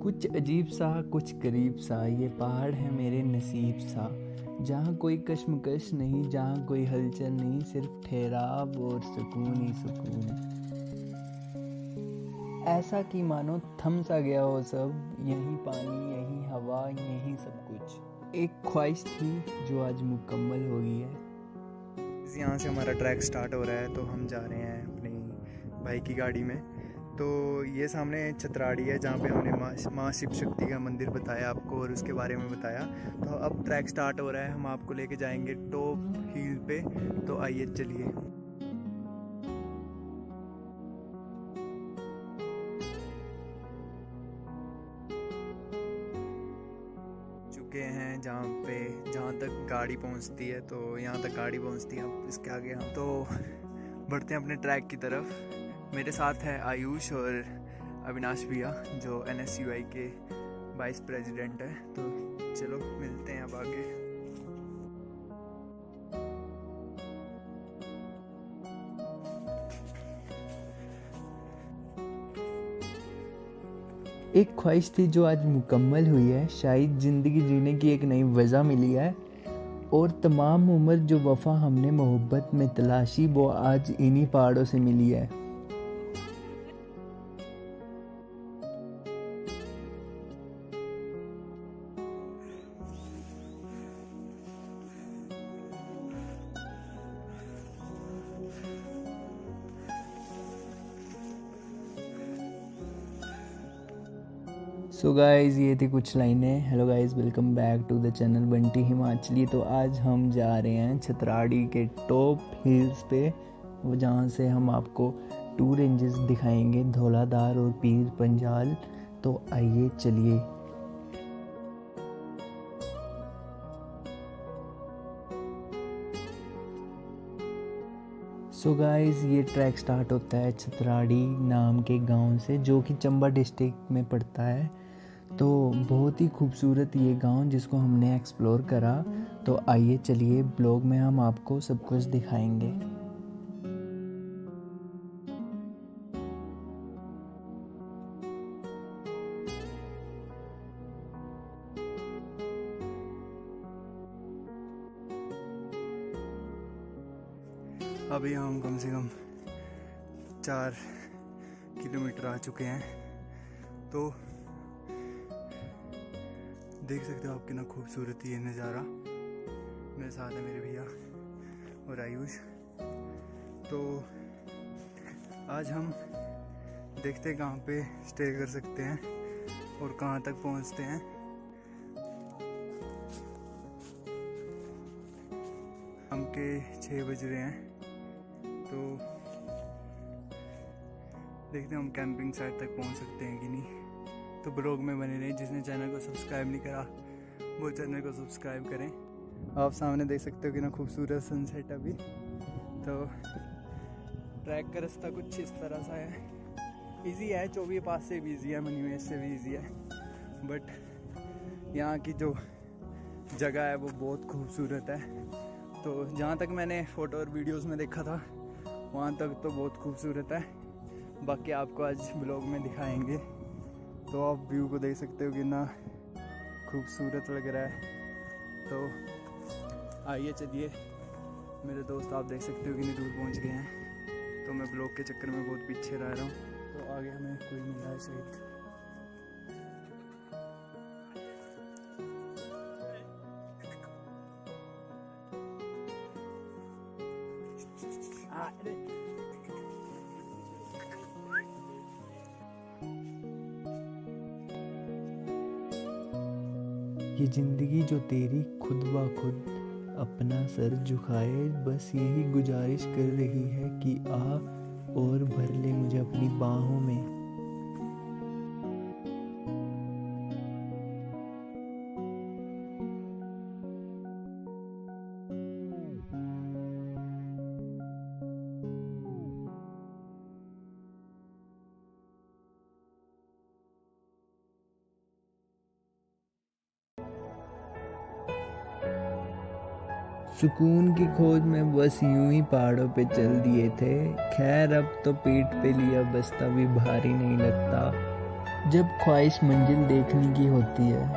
कुछ अजीब सा कुछ करीब सा ये पहाड़ है मेरे नसीब सा, जहाँ कोई कश्मकश नहीं, जहाँ कोई हलचल नहीं, सिर्फ ठहराव और सुकून ही सुकून है। ऐसा कि मानो थम सा गया हो सब, यही पानी यही हवा यही सब कुछ। एक ख्वाहिश थी जो आज मुकम्मल हो गई है। यहाँ से हमारा ट्रैक स्टार्ट हो रहा है, तो हम जा रहे हैं अपनी भाई की गाड़ी में। तो ये सामने छतराड़ी है, जहाँ पे हमने माँ शिव शक्ति का मंदिर बताया आपको और उसके बारे में बताया। तो अब ट्रैक स्टार्ट हो रहा है, हम आपको लेके जाएंगे टॉप हिल पे। तो आइए चलिए। चुके हैं जहाँ तक गाड़ी पहुँचती है, तो यहाँ तक गाड़ी पहुँचती है। अब इसके आगे हम तो बढ़ते हैं अपने ट्रैक की तरफ। मेरे साथ है आयुष और अविनाश भैया, जो NSUI के वाइस प्रेसिडेंट है। तो चलो मिलते हैं अब आगे। एक ख्वाहिश थी जो आज मुकम्मल हुई है, शायद ज़िंदगी जीने की एक नई वजह मिली है, और तमाम उम्र जो वफ़ा हमने मोहब्बत में तलाशी वो आज इन्हीं पहाड़ों से मिली है। सो गाइज़, ये थी कुछ लाइनें। Hello guys, welcome back to the channel Bunty Himachali. तो आज हम जा रहे हैं छतराड़ी के टॉप हिल्स पे, वो जहाँ से हम आपको 2 रेंजेस दिखाएंगे, धौलाधार और पीर पंजाल। तो आइए चलिए। सो गाइज़, ये ट्रैक स्टार्ट होता है छतराड़ी नाम के गांव से, जो कि चंबा डिस्ट्रिक्ट में पड़ता है। तो बहुत ही खूबसूरत ये गांव जिसको हमने एक्सप्लोर करा। तो आइए चलिए, ब्लॉग में हम आपको सब कुछ दिखाएंगे। अभी हम कम से कम 4 किलोमीटर आ चुके हैं। तो देख सकते हो आप कितना खूबसूरत ये नज़ारा। मेरे साथ है मेरे भैया और आयुष। तो आज हम देखते हैं कहाँ पे स्टे कर सकते हैं और कहाँ तक पहुँचते हैं। शाम के 6 बज रहे हैं, तो देखते हैं हम कैंपिंग साइट तक पहुँच सकते हैं कि नहीं। तो ब्लॉग में बने रहें। जिसने चैनल को सब्सक्राइब नहीं करा वो चैनल को सब्सक्राइब करें। आप सामने देख सकते हो कि ना खूबसूरत सनसेट अभी। तो ट्रैक का रास्ता कुछ इस तरह सा है। इजी है, 24 पास से भी इजी है, मनीमेश से भी इजी है। बट यहाँ की जो जगह है वो बहुत खूबसूरत है। तो जहाँ तक मैंने फ़ोटो और वीडियोस में देखा था वहाँ तक तो बहुत खूबसूरत है। बाकी आपको आज ब्लॉग में दिखाएंगे। तो आप व्यू को देख सकते हो कितना खूबसूरत लग रहा है। तो आइए चलिए। मेरे दोस्त आप देख सकते हो कितनी दूर पहुंच गए हैं। तो मैं ब्लॉग के चक्कर में बहुत पीछे रह रहा हूँ। तो आगे हमें कोई मिला है शायद। ये ज़िंदगी जो तेरी खुद ब खुद अपना सर झुकाए, बस यही गुजारिश कर रही है कि आ और भर ले मुझे अपनी बाहों में। सुकून की खोज में बस यूं ही पहाड़ों पे चल दिए थे। खैर अब तो पीठ पे लिया बस्ता भी भारी नहीं लगता। जब ख्वाहिश मंजिल देखने की होती है।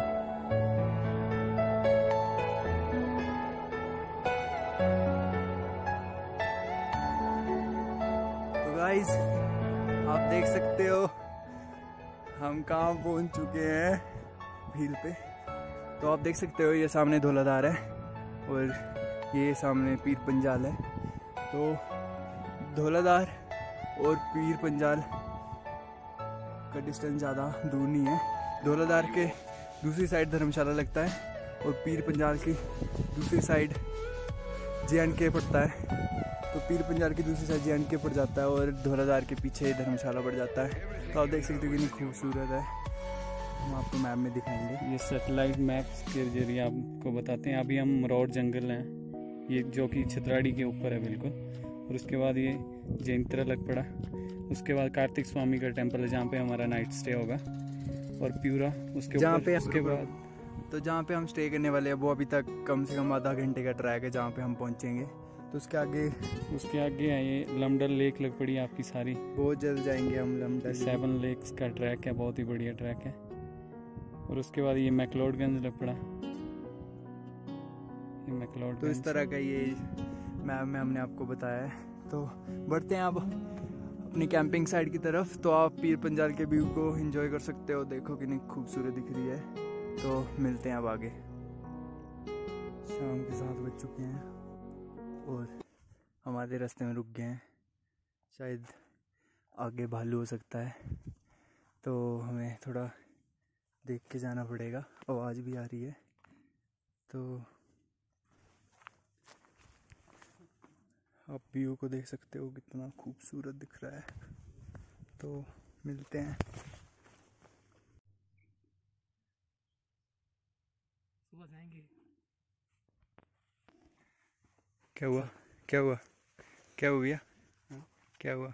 तो गाइस आप देख सकते हो हम कहाँ पहुँच चुके हैं भील पे। तो आप देख सकते हो ये सामने धौलाधार है और ये सामने पीर पंजाल है। तो धौलाधार और पीर पंजाल का डिस्टेंस ज़्यादा दूर नहीं है। धौलाधार के दूसरी साइड धर्मशाला लगता है और पीर पंजाल की दूसरी साइड JNK पड़ता है। तो पीर पंजाल की दूसरी साइड JNK पड़ जाता है और धौलाधार के पीछे धर्मशाला पड़ जाता है। तो आप देख सकते हो कितनी खूबसूरत है। हम आपको मैप में दिखाएंगे। ये सैटेलाइट मैप्स के जरिए आपको बताते हैं। अभी हम रोड जंगल हैं, ये जो कि छतराड़ी के ऊपर है बिल्कुल। और उसके बाद ये जयंतरा लग पड़ा। उसके बाद कार्तिक स्वामी का टेम्पल है जहाँ पे हमारा नाइट स्टे होगा। और प्यूरा उसके ऊपर। उसके बाद तो जहाँ पे हम स्टे करने वाले हैं वो अभी तक कम से कम आधा घंटे का ट्रैक है जहाँ पे हम पहुँचेंगे। तो उसके आगे है ये लमडल लेक लग पड़ी आपकी सारी। बहुत जल्द जाएंगे हम लमडल। 7 लेक्स का ट्रैक है, बहुत ही बढ़िया ट्रैक है। और उसके बाद ये मैक्लोडगंज लग पड़ा। ये मैक्लोडगंज। तो इस तरह का ये मैप में हमने आपको बताया है। तो बढ़ते हैं अब अपनी कैंपिंग साइट की तरफ। तो आप पीर पंजाल के व्यू को एंजॉय कर सकते हो। देखो कितनी खूबसूरत दिख रही है। तो मिलते हैं अब आगे। शाम के 7 बज चुके हैं और हमारे रास्ते में रुक गए हैं। शायद आगे भालू हो सकता है, तो हमें थोड़ा देख के जाना पड़ेगा। आवाज़ भी आ रही है। तो आप व्यू को देख सकते हो कितना खूबसूरत दिख रहा है। तो मिलते हैं। सुबह जाएंगे। क्या हुआ क्या हुआ क्या हुआ भैया? क्या हुआ?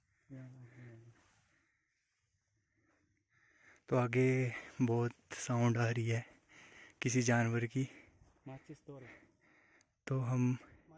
तो आगे बहुत साउंड आ रही है किसी जानवर की। तो हम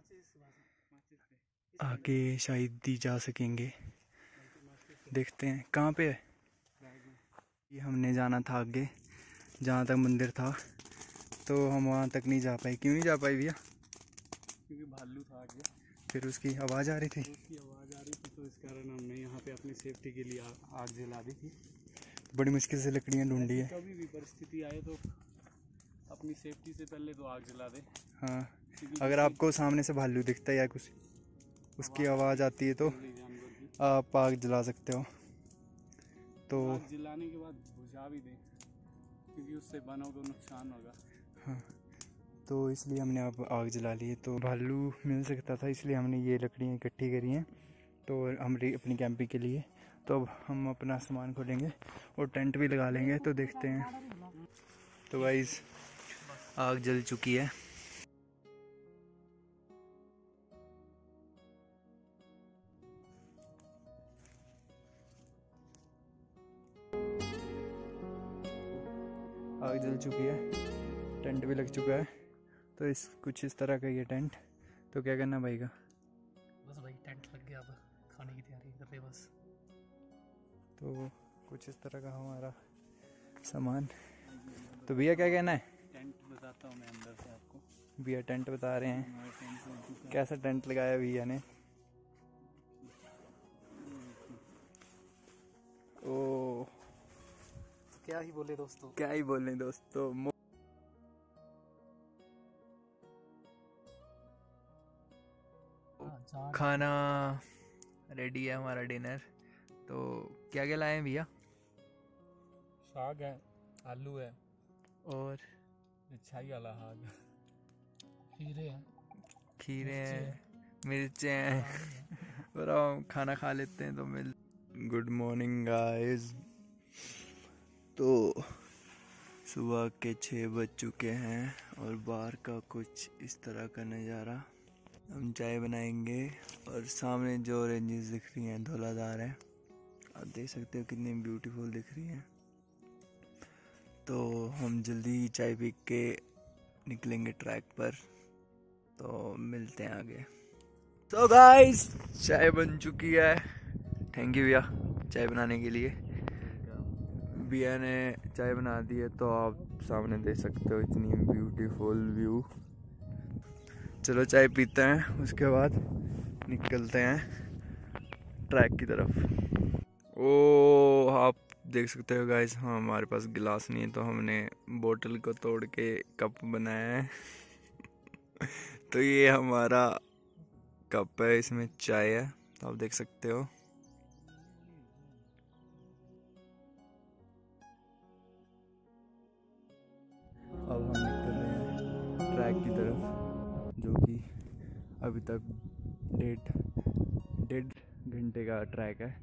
आगे शायद ही जा सकेंगे। देखते हैं कहाँ पे है। ये हमने जाना था आगे जहाँ तक मंदिर था, तो हम वहाँ तक नहीं जा पाए। क्यों नहीं जा पाए भैया? क्योंकि भालू था आगे। फिर उसकी आवाज़ आ रही थी। तो इस कारण हमने यहाँ पे अपनी सेफ्टी के लिए आग जला दी थी। बड़ी मुश्किल से लकड़ियाँ ढूंढी है। कभी भी परिस्थिति आए तो अपनी सेफ्टी से पहले तो आग जला दे। हाँ, अगर आपको सामने से भालू दिखता है या कुछ उसकी आवाज़ आती है तो आप आग जला सकते हो। तो आग जलाने के बाद बुझा भी दें, क्योंकि उससे बनों को नुकसान होगा। हाँ, तो इसलिए हमने अब आग जला ली है। तो भालू मिल सकता था, इसलिए हमने ये लकड़ियाँ इकट्ठी करी हैं तो हम अपनी कैंपिंग के लिए। तो अब हम अपना सामान खोलेंगे और टेंट भी लगा लेंगे। तो देखते हैं। तो गाइस आग जल चुकी है। आग जल चुकी है, टेंट भी लग चुका है। तो कुछ इस तरह का ये टेंट। तो क्या करना भाई का? बस भाई टेंट लग गया, अब खाने की तैयारी कर रहे बस। तो कुछ इस तरह का हमारा सामान। तो भैया क्या कहना है? टेंट बताता हूँ मैं अंदर से आपको। भैया टेंट बता रहे हैं। कैसा टेंट लगाया भैया ने? ओ क्या ही बोले दोस्तों, क्या ही बोले दोस्तों। खाना रेडी है, हमारा डिनर। तो क्या क्या लाए हैं भैया? साग है, आलू है और छाई वाला साग, खीरे हैं, मिर्चें हैं। और हम खाना खा लेते हैं। तो गुड मॉर्निंग गाइस। तो सुबह के 6 बज चुके हैं और बाहर का कुछ इस तरह का नज़ारा। हम चाय बनाएंगे और सामने जो रेंजेस दिख रही हैं धौलाधार है। आप देख सकते हो कितनी ब्यूटीफुल दिख रही हैं। तो हम जल्दी चाय पी के निकलेंगे ट्रैक पर। तो मिलते हैं आगे। तो गाइस चाय बन चुकी है। थैंक यू भैया चाय बनाने के लिए। बिया ने चाय बना दी है, तो आप सामने देख सकते हो इतनी ब्यूटीफुल व्यू। चलो चाय पीते हैं, उसके बाद निकलते हैं ट्रैक की तरफ। ओ आप देख सकते हो गाइस, हाँ हमारे पास गिलास नहीं है तो हमने बोतल को तोड़ के कप बनाया है। तो ये हमारा कप है, इसमें चाय है, तो आप देख सकते हो। अब हम निकल रहे हैं ट्रैक की तरफ, जो कि अभी तक डेढ़ घंटे का ट्रैक है।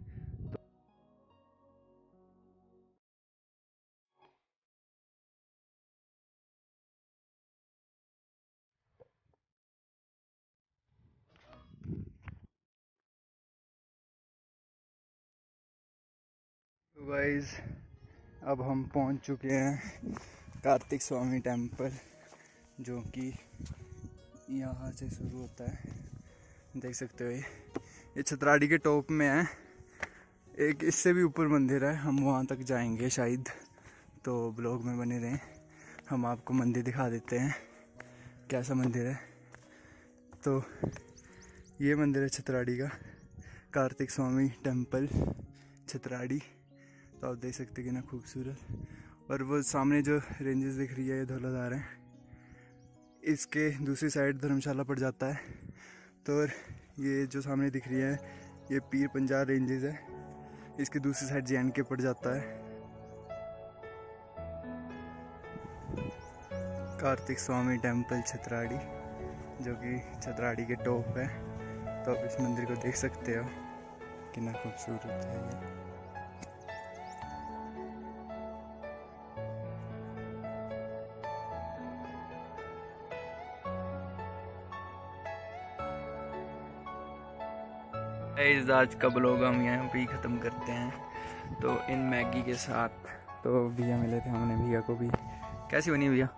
तो गाइस अब हम पहुंच चुके हैं कार्तिक स्वामी टेम्पल, जो कि यहाँ से शुरू होता है। देख सकते हो ये छतराड़ी के टॉप में है। एक इससे भी ऊपर मंदिर है, हम वहाँ तक जाएंगे शायद, तो ब्लॉग में बने रहें। हम आपको मंदिर दिखा देते हैं कैसा मंदिर है। तो ये मंदिर है छतराड़ी का, कार्तिक स्वामी टेम्पल छतराड़ी। तो आप देख सकते हैं कि ना खूबसूरत। और वो सामने जो रेंजेस दिख रही है ये धौलाधार है, इसके दूसरी साइड धर्मशाला पड़ जाता है। तो ये जो सामने दिख रही है ये पीर पंजाब रेंजेस है, इसकी दूसरी साइड JNK पड़ जाता है। कार्तिक स्वामी टेम्पल छतराड़ी, जो कि छतराड़ी के टॉप है। तो आप इस मंदिर को देख सकते हो कितना खूबसूरत है ये। आज का ब्लॉग हम यहाँ पे ही ख़त्म करते हैं। तो इन मैगी के साथ तो भैया मिले थे, हमने भैया को भी, कैसी बनी भैया?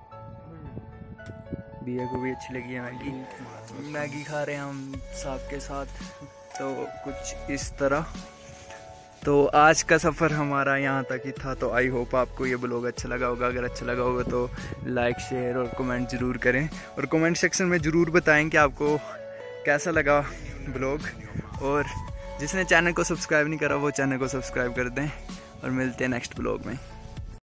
भैया को भी अच्छी लगी है मैगी खा रहे हैं हम साहब के साथ, तो कुछ इस तरह। तो आज का सफ़र हमारा यहाँ तक ही था। तो आई होप आपको ये ब्लॉग अच्छा लगा होगा। अगर अच्छा लगा होगा तो लाइक शेयर और कमेंट ज़रूर करें, और कमेंट सेक्शन में ज़रूर बताएं कि आपको कैसा लगा ब्लॉग। और जिसने चैनल को सब्सक्राइब नहीं करा वो चैनल को सब्सक्राइब कर दें, और मिलते हैं नेक्स्ट ब्लॉग में।